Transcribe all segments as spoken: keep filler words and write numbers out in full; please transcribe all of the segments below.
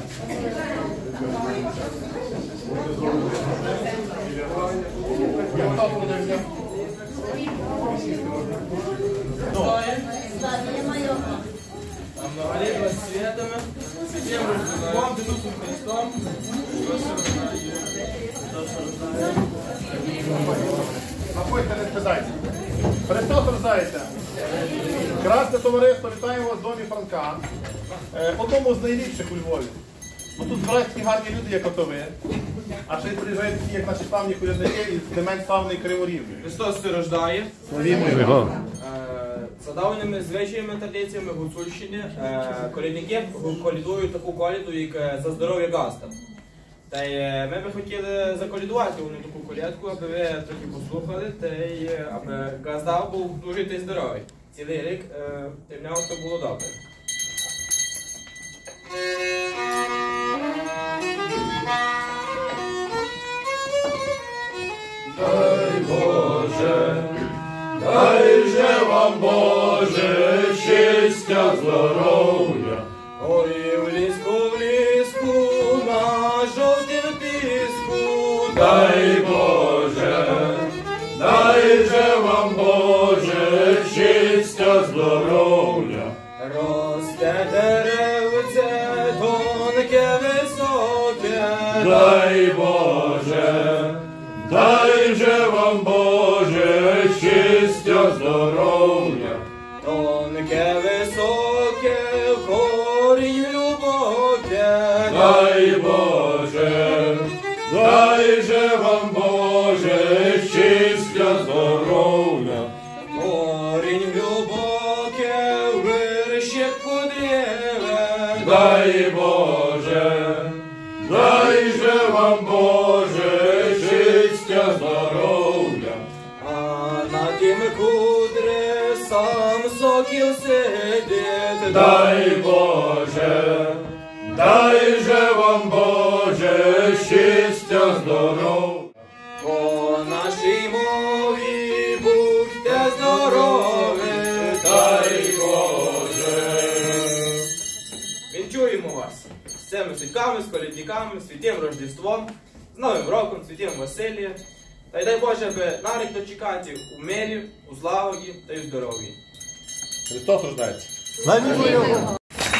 Многолетними светами, всем Рождеством, Иисусом Христом, Заходьте, не спитайте. Христос рождається. Красне товариство, вітаємо вас в домі Франка. Одному з найліпших у Львові. Ну, тут збираються такі гарні люди, як ото ви. А ще й приїжджають такі, як наші славні колядники із не менш славної Криворівні. Христос се рождає. Славімо його. За давніми звичаями традиціями Гуцульщини колядники колядують таку коляду, як за здоров'я гаста. Та й ми би хотіли заколядувати одну таку колядку, аби ви трохи послухали, та й аби газда був дуже та й здоровий. Цілий рік та й в нього все було добре. Дай Боже, дай же вам Боже щастя, здоров'я. Ой, в ліску, в ліску, на жовтім піску. Дай Боже, дай же вам Боже щастя, здоров'я. Росте деревце, тонке, високе. Дай Боже, дай же вам Боже щастя, здоров'я. Тонке, високе, в корінь глибоке. Дай Боже, дай же вам Боже щастя, здоров'я. Корінь глибоке, вершик кудряве. Дай Боже, дай же вам Боже щастя, здоров'я. А на тім кудре сам сокіл сидить. Дай Боже, дай же вам Боже щастя, здоров'я. По нашій мові будьте здорові. Дай Боже. Вінчуємо вас з цими святками, з колядниками, святим Рождеством, з Новим роком, святим Василія. Та й дай Боже, аби на рік дочекати у мирі, у злагоді та й у здоров'ї. Христос рождається. Славімо його!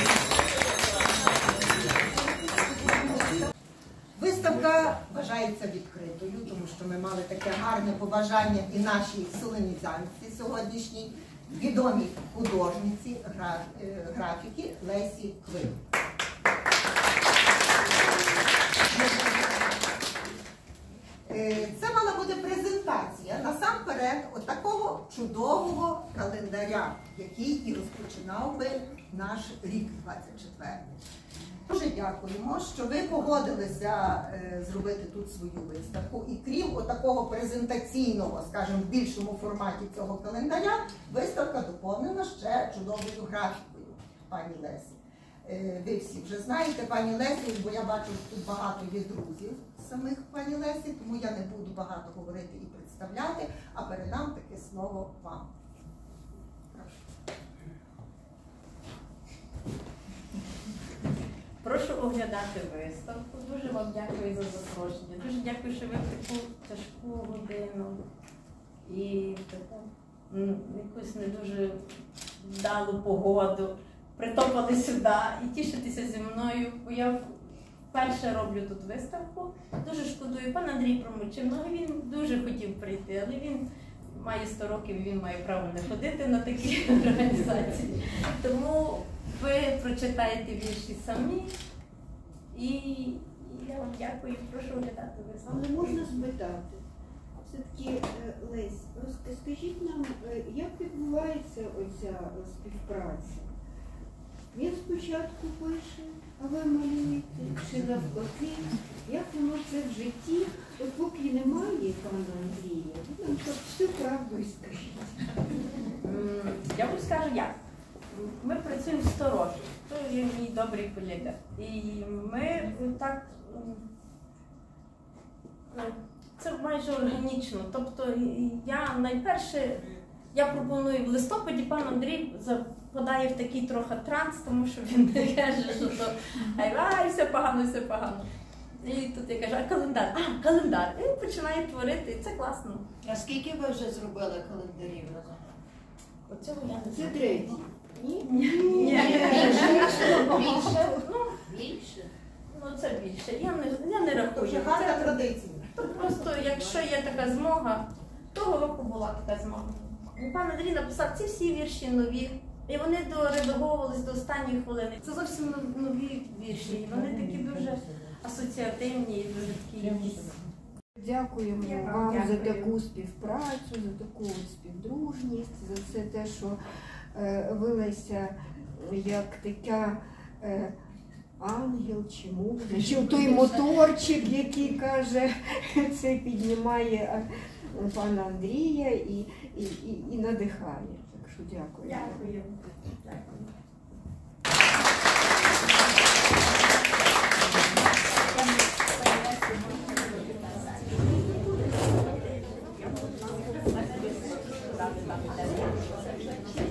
Виставка вважається відкритою, тому що ми мали таке гарне побажання і нашій солонізанці сьогоднішній, відомій художниці, графіки Лесі Квин. Це мала бути презентація насамперед отакого чудового календаря, який і розпочинав би наш рік двадцять четвертий. Дуже дякуємо, що ви погодилися е, зробити тут свою виставку. І крім отакого презентаційного, скажімо, в більшому форматі цього календаря, виставка доповнена ще чудовою графікою пані Лесі. Е, ви всі вже знаєте пані Лесі, бо я бачу, що тут багато є друзів самих пані Лесі, тому я не буду багато говорити і представляти, а передам таке слово вам. Прошу. Прошу оглядати виставку. Дуже вам дякую за запрошення. Дуже дякую, що ви в таку тяжку годину і таку якусь не дуже вдалу погоду притопали сюди і тішитися зі мною. Бо я вперше роблю тут виставку. Дуже шкодую. Пан Андрій промовчив, він дуже хотів прийти, але він має сто років і він має право не ходити на такі організації. Тому ви прочитаєте вірші самі, і я вам дякую, прошу оглядати виставку. Але можна спитати, все-таки, Лесь, скажіть нам, як відбувається оця співпраця? Він спочатку пише, а ви малюєте, чи навпаки, як воно це в житті, от поки немає пана Андрія, ви нам всю правду і скажіть. Я вам скажу як. Ми працюємо сто років, то є мій добрий колега. І ми так, це майже органічно. Тобто я найперше я пропоную в листопаді пан Андрій западає в такий трохи транс, тому що він не каже, що то ай, ай, все погано, все погано. І тут я кажу, а календар? А, календар. І він починає творити, і це класно. А скільки ви вже зробили календарів разом? Оцього я не Це знаю. третій. Ні? Ні. Більше? Ну, Більше? ну це більше. Я не, я не рахую. Дуже гарна традиція. Просто, якщо є така змога, того року була така змога. І пан Андрій написав ці всі вірші нові, і вони доредаговувались до останньої хвилини. Це зовсім нов- нові вірші, і вони такі дуже асоціативні і дуже такі якісь. Дякуємо Я вам вам за дякую. таку співпрацю, за таку от співдружність, за все те, що е, ви, Леся, як така е, ангел чи муза, чи той моторчик, який каже, це піднімає е, пана Андрія і, і, і, і надихає. Так що дякую. Дякую. Дякую. Дякую.